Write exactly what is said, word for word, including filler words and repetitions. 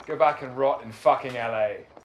Go back and rot in fucking L A.